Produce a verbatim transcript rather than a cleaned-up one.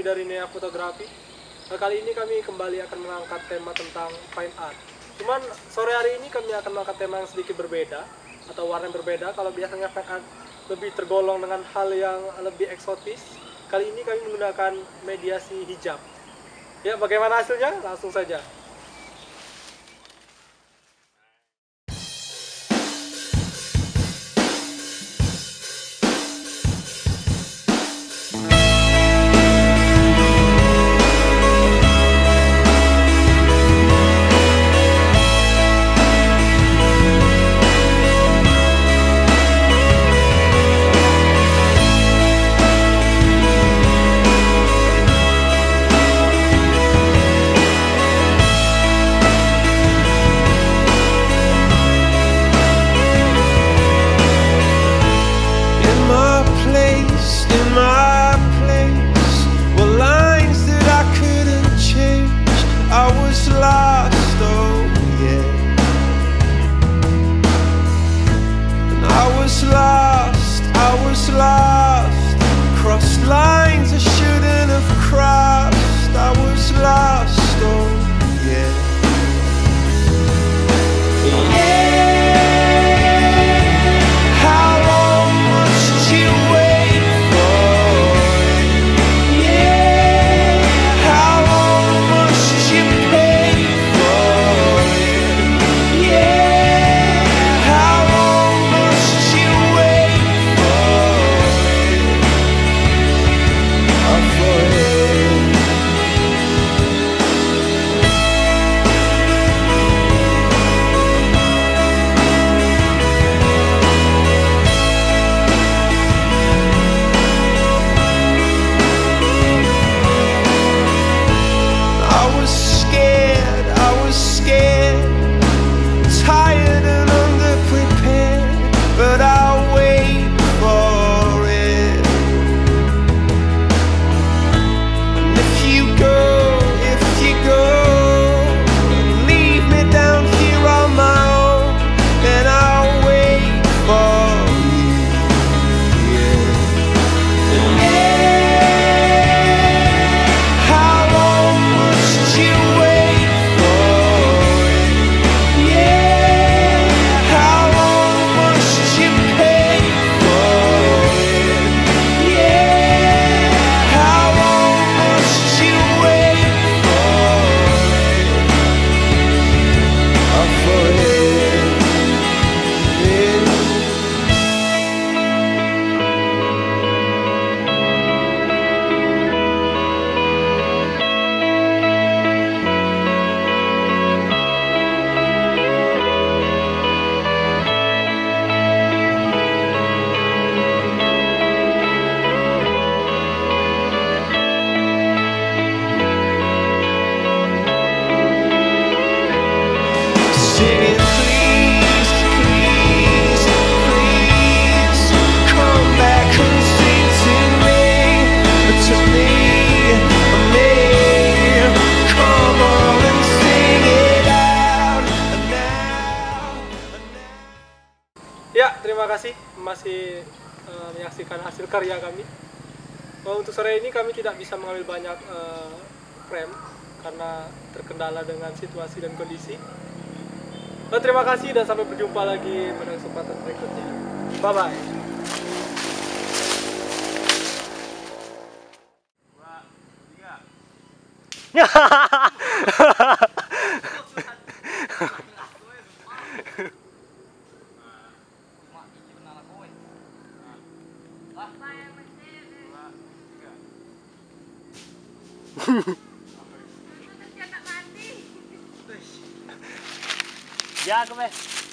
kami dari Nea Fotografi. Nah, kali ini kami kembali akan mengangkat tema tentang fine art. Cuman sore hari ini kami akan mengangkat tema yang sedikit berbeda atau warna yang berbeda. Kalau biasanya fine art lebih tergolong dengan hal yang lebih eksotis, kali ini kami menggunakan mediasi hijab. Ya, bagaimana hasilnya? Langsung saja. Lost, I was lost. Crossed lines I shouldn't have crossed. I was lost, oh yeah. Yeah. How long must you wait for it? Yeah. How long must you pay for it? Yeah. How long must you Ya, terima kasih masih uh, menyaksikan hasil karya kami. Uh, untuk sore ini kami tidak bisa mengambil banyak uh, frame karena terkendala dengan situasi dan kondisi. Uh, terima kasih dan sampai berjumpa lagi pada kesempatan berikutnya. Bye bye. Ya, come.